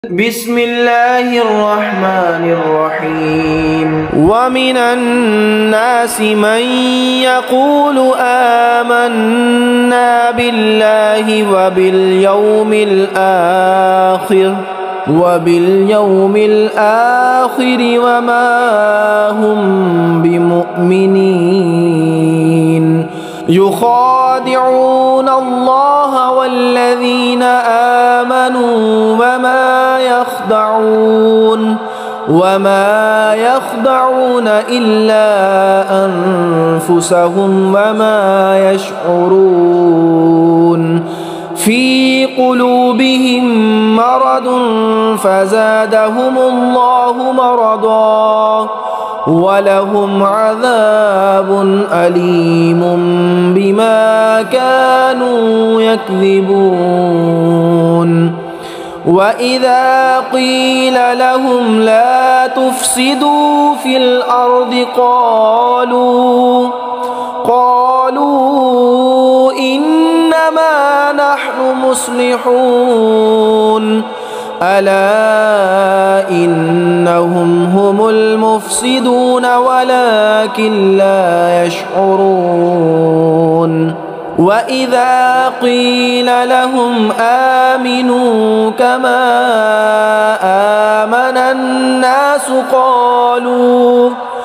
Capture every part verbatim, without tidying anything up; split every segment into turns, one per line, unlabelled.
بسم الله الرحمن الرحيم ومن الناس من يقول آمنا بالله وباليوم الآخر وباليوم الآخر وما هم بمؤمنين يخادعون الله والذين آمنوا وما يخدعون وما يخدعون إلا أنفسهم وما يشعرون في قلوبهم مرض فزادهم الله مرضا ولهم عذاب أليم بما كانوا يكذبون وإذا قيل لهم لا تفسدوا في الأرض قالوا قالوا إنما نحن مصلحون ألا إنهم هم المفسدون ولكن لا يشعرون وإذا قيل لهم آمنوا كما آمن الناس قالوا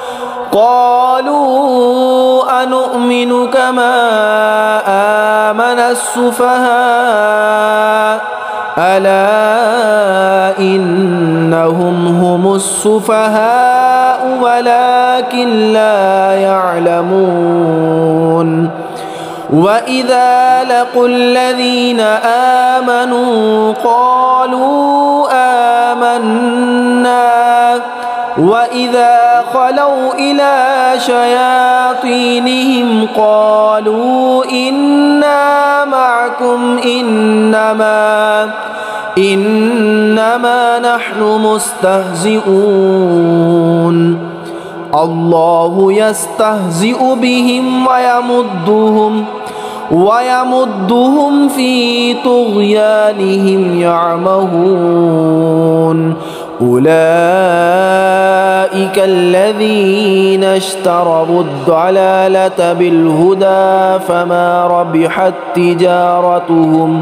قالوا أنؤمن كما آمن السفهاء ألا إنهم هم السفهاء ولكن لا يعلمون وإذا لقوا الذين آمنوا قالوا آمنا وإذا خلوا إلى شياطينهم قالوا إنا معكم إنما إنما نحن مستهزئون الله يستهزئ بهم ويمدهم ويمدهم في طغيانهم يعمهون أولئك الذين اشتروا الضلالة بالهدى فما ربحت تجارتهم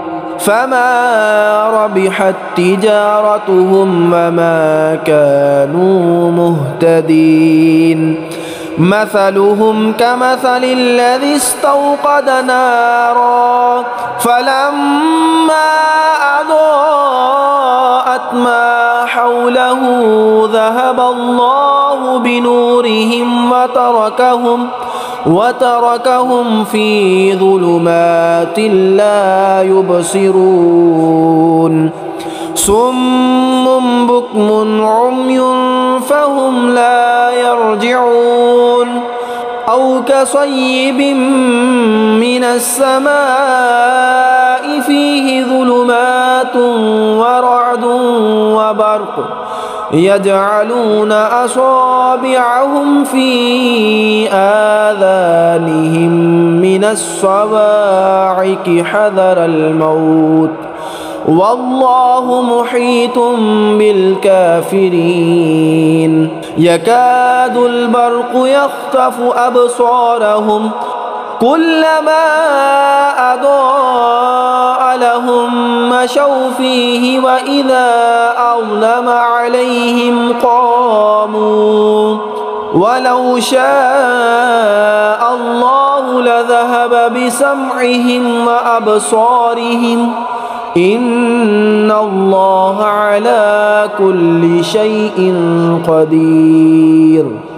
فما ربحت تجارتهم وما كانوا مهتدين مثلهم كمثل الذي استوقد نارا فلما أضاءت ما حوله ذهب الله بنورهم وتركهم وتركهم في ظلمات لا يبصرون صم بكم عمي فهم لا يرجعون أو كصيب من السماء فيه ظلمات ورعد وبرق يجعلون أصابعهم في آذانهم من الصواعق حذر الموت والله محيط بالكافرين يكاد البرق يخطف أبصارهم كلما أضاء لهم مشوا فيه وإذا أظلم عليهم قاموا ولو شاء الله لذهب بسمعهم وأبصارهم إن الله على كل شيء قدير